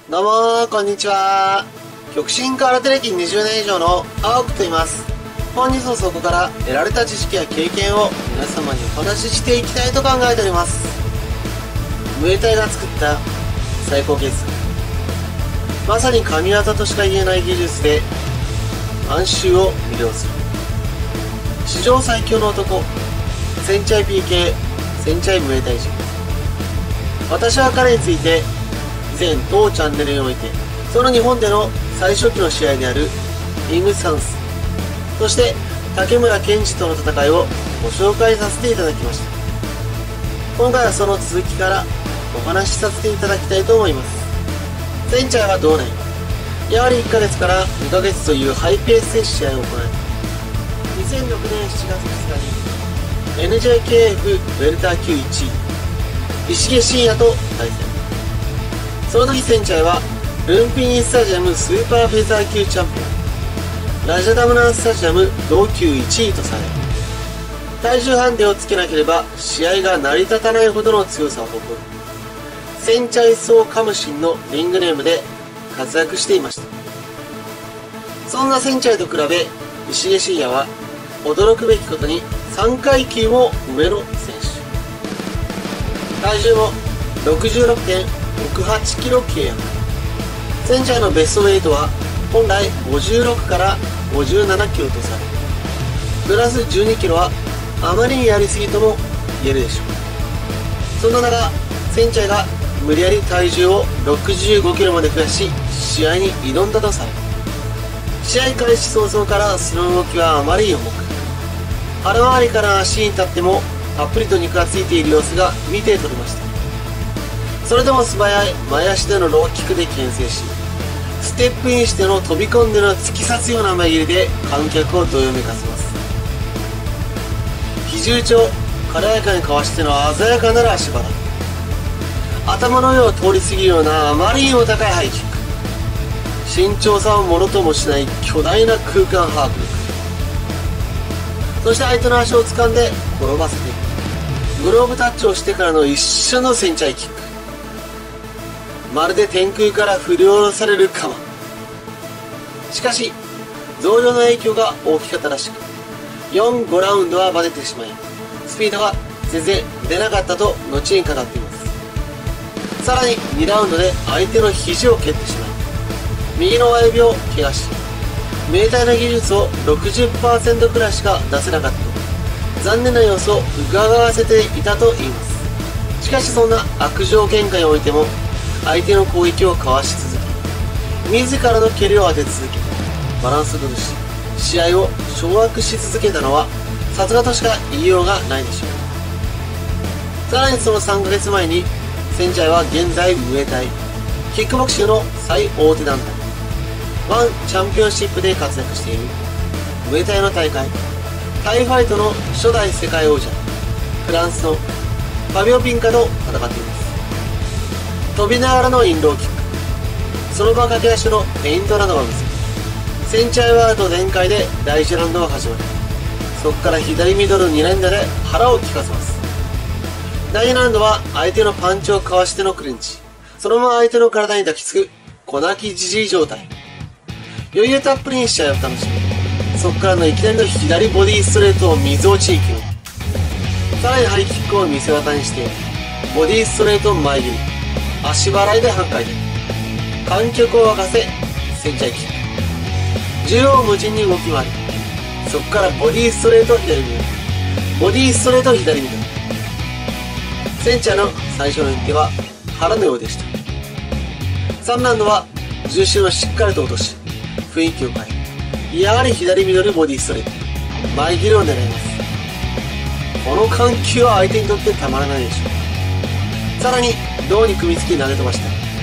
どうもー、こんにちは。極真空手歴20年以上の青くと言います。本日もそこから得られた知識や経験を皆様にお話ししていきたいと考えております。ムエタイが作った最高傑作、まさに神業としか言えない技術で満州を魅了する史上最強の男、センチャイ PK センチャイムエタイ人。私は彼について以前当チャンネルにおいてその日本での最初期の試合であるリングサンス、そして竹村健二との戦いをご紹介させていただきました。今回はその続きからお話しさせていただきたいと思います。センチャイは同年、やはり1ヶ月から2ヶ月というハイペースで試合を行い、2006年7月2日に NJKF ウェルター級1位石毛慎也と対戦。その時センチャイはルンピニースタジアムスーパーフェザー級チャンピオン、ラジャダムナンスタジアム同級1位とされ、体重ハンデをつけなければ試合が成り立たないほどの強さを誇るセンチャイソーカムシンのリングネームで活躍していました。そんなセンチャイと比べ石毛慎也は驚くべきことに3階級も上の選手、体重も 66.68 キロ契約。センチャイのベストウェイトは本来56から57キロとされ、プラス12キロはあまりにやりすぎとも言えるでしょう。そんな中、センチャイが無理やり体重を65キロまで増やし試合に挑んだとされ、試合開始早々からその動きはあまり重く、腹回りから足に立ってもたっぷりと肉がついている様子が見て取れました。それでも素早い前足でのローキックで牽制し、ステップインしての飛び込んでの突き刺すような前切りで観客をどよめかせます。肘打ちを軽やかにかわしての鮮やかなる足払い、頭の上を通り過ぎるようなあまりにも高いハイキック、身長差をものともしない巨大な空間把握力、そして相手の足を掴んで転ばせていくグローブタッチをしてからの一瞬のセンチャイキック、まるで天空から振り下ろされる鎌。しかし増量の影響が大きかったらしく、4、5ラウンドはバテてしまい、スピードが全然出なかったと後に語っています。さらに2ラウンドで相手の肘を蹴ってしまい、右の親指を怪我し、明体の技術を 60% くらいしか出せなかったと残念な様子を伺わせていたといいます。しかしそんな悪条件下においても相手の攻撃をかわし続け、自らの蹴りを当て続け、バランスを崩し試合を掌握し続けたのはさすがとしか言いようがないでしょう。さらにその3ヶ月前にセンチャイは現在ムエタイキックボクシングの最大手団体ワンチャンピオンシップで活躍しているムエタイの大会タイファイトの初代世界王者、フランスのファビオ・ピンカと戦っています。飛びながらのインローキック、その場駆け足のフェイントなどを見せ、センチャイワールド全開で第1ラウンドが始まり、そこから左ミドル2連打で腹を利かせます。第2ラウンドは相手のパンチをかわしてのクレンチ、そのまま相手の体に抱きつく小泣きじじい状態、余裕たっぷりに試合を楽しみ、そこからのいきなりの左ボディストレートを溝落ちに決め、さらにハイキックを見せ技にしてボディストレート前切り、足払いで半回転、観客を沸かせセンチャイキック、縦横無尽に動き回り、そこからボディストレート左ミドル、ボディストレート左ミドル。センチャイの最初の一手は腹のようでした。3ラウンドは重心をしっかりと落とし雰囲気を変え、やはり左ミドルボディストレート前切りを狙います。この緩急は相手にとってたまらないでしょう。さらに胴に組みつき投げ飛ばした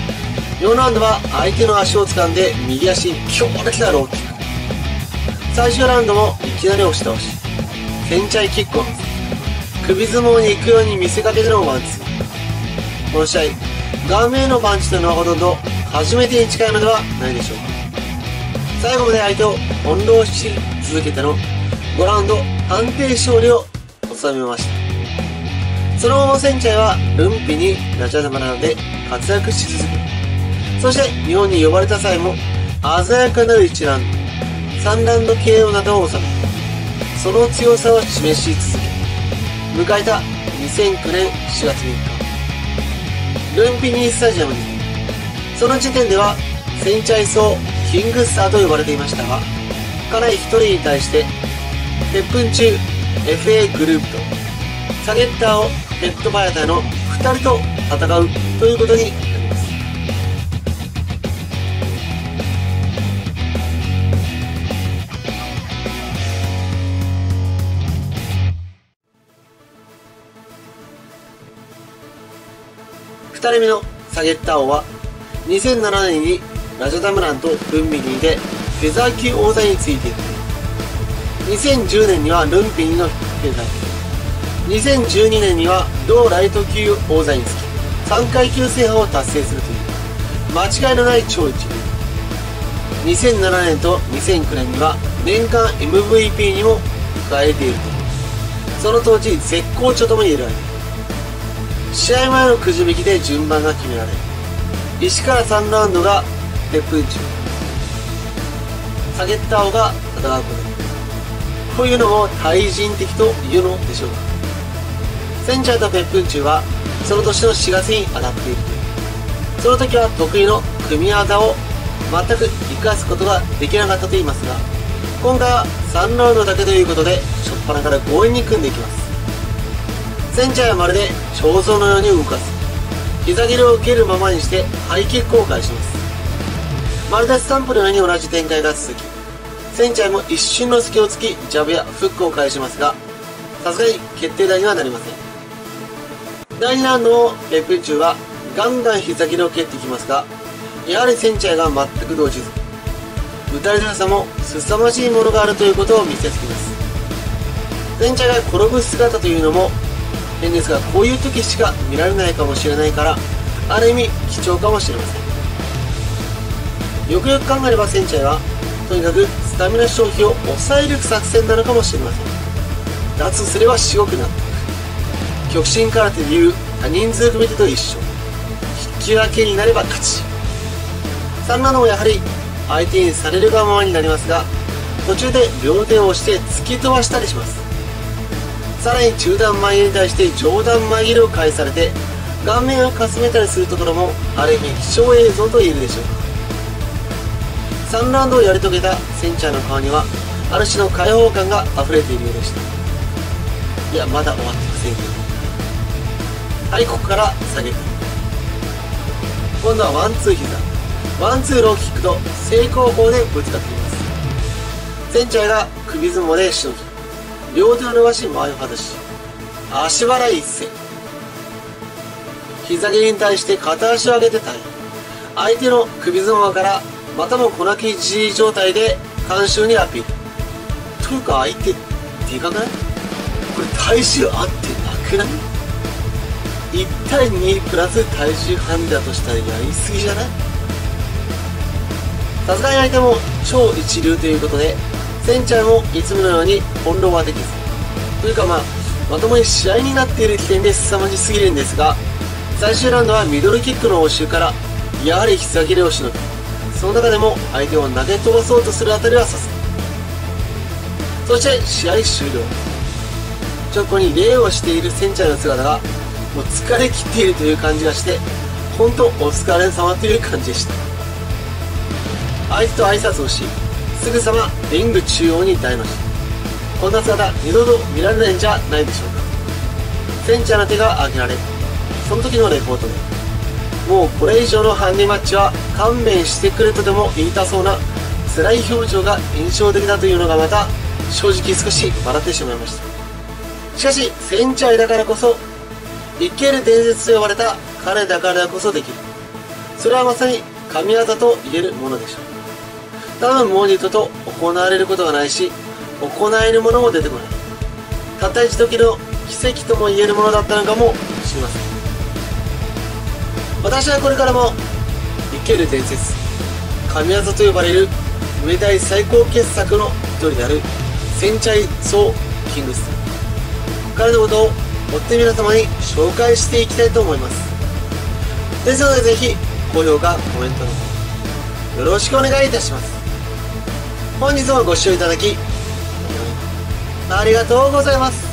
。4ラウンドは相手の足を掴んで右足に強烈なローキック、最終ラウンドもいきなり押し倒しセンチャイキックを見せ、首相撲に行くように見せかけてのワンツー。この試合顔面へのパンチというのはほとんど初めてに近いのではないでしょうか。最後まで相手を翻弄し続けての5ラウンド判定勝利を収めました。その後もセンチャイはルンピにラチャダマナで活躍し続け、 そして日本に呼ばれた際も鮮やかなる一覧3ラウンド KO などを収め、その強さを示し続け、迎えた2009年4月3日ルンピニースタジアムに、その時点では戦チャイソーキングスターと呼ばれていましたが、家内1人に対して鉄粉中 FA グループとサゲッターをペットバイアターの2人と戦うということになります。2人目のサゲッター王は2007年にラジャダムランとルンピニーでフェザー級王座についている。2010年にはルンピニーのフェザー級、2012年には同ライト級王座につき3階級制覇を達成するという間違いのない超一流。2007年と2009年には年間 MVP にも輝いているという、その当時絶好調とも言える相手。試合前のくじ引きで順番が決められ、1から3ラウンドが鉄粉中、サゲッター王が戦うこというのも対人的というのでしょうか。センチャーと鉄粉中はその年の4月に当たっているという、その時は得意の組み技を全く生かすことができなかったと言いますが、今回は3ラウンドだけということで初っ端から強引に組んでいきます。センチャーはまるで彫像のように動かす、膝切れを受けるままにしてハイキックを返します。まるでスタンプのように同じ展開が続き、センチャーも一瞬の隙を突きジャブやフックを返しますが、さすがに決定打にはなりません。第2ラウンドの鉄粉中はガンガン膝切れを蹴っていきますが、やはりセンチャーが全く動じず、打たれ強さも凄まじいものがあるということを見せつけます。センチャーが転ぶ姿というのも変ですが、こういう時しか見られないかもしれないから、ある意味貴重かもしれません。よくよく考えればセンチャーはとにかくスタミナ消費を抑える作戦なのかもしれません。脱すれば至極納得、極真空手でいう多人数組手と一緒、引き分けになれば勝ち。3ラウンドもやはり相手にされるがままになりますが、途中で両手を押して突き飛ばしたりします。さらに中段前に対して上段前切れを返されて顔面をかすめたりするところもある意味貴重映像と言えるでしょうか。3ラウンドをやり遂げたセンチャーの顔にはある種の開放感が溢れているようでした。いや、まだ終わってませんけど。はい、ここから下げる。今度はワンツー膝、ワンツーローキックと正攻法でぶつかっています。センチャーが首相撲でしのぎ、両手を伸ばし前を外し、足払い一閃、膝蹴りに対して片足を上げて対応、相手の首相撲からまたも小泣きじじ状態で観衆にアピール。というか相手でかくない？これ体重あってなくない？ 1 対2プラス体重ハンデだとしたらやりすぎじゃない？さすがに相手も超一流ということで、センチャーもいつものように翻弄はできず、というかまともに試合になっている時点で凄まじすぎるんですが、最終ラウンドはミドルキックの応酬からやはり膝切れをしのぎ、その中でも相手を投げ飛ばそうとするあたりはさすが。そして試合終了、直後に礼をしているセンチャーの姿がもう疲れ切っているという感じがして、本当お疲れ様という感じでした。相手と挨拶をし、すぐさまリング中央に大の字。こんな姿二度と見られないんじゃないでしょうか。センチャーの手が挙げられ、その時のレポートで、もうこれ以上のハンディマッチは勘弁してくれとでも言いたそうな辛い表情が印象的だというのがまた正直少し笑ってしまいました。しかしセンチャーだからこそ、生ける伝説と呼ばれた彼だからこそできる、それはまさに神業と言えるものでしょう。多分もう二度と行われることがないし、行えるものも出てこない、たった一時の奇跡とも言えるものだったのかもしれません。私はこれからも生ける伝説、神業と呼ばれるムエタイ最高傑作の一人であるセンチャイソーキングスター、彼のことを追って皆様に紹介していきたいと思います。ですのでぜひ高評価、コメントの方よろしくお願いいたします。本日もご視聴いただきありがとうございます。